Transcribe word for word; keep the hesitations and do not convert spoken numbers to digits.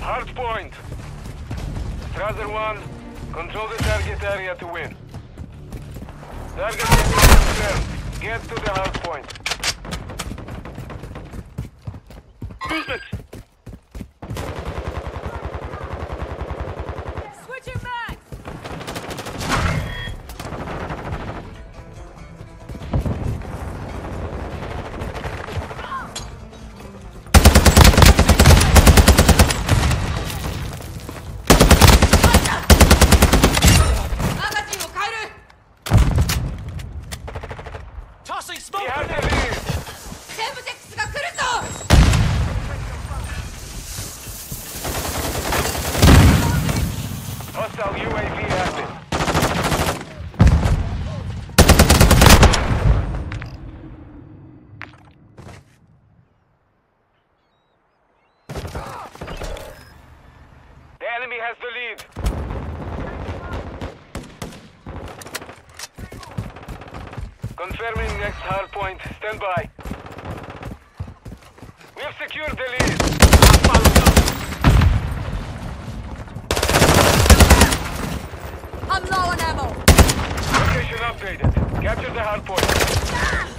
Hardpoint. Tracer one, control the target area to win. Target area confirmed. Get to the hardpoint. Movement! Switching back! Tossing smoke! We have the lead! Hostile U A V active. The enemy has the lead. Confirming next hard point. Stand by. We have secured the lead. I'm low on ammo. Location updated. Capture the hard point.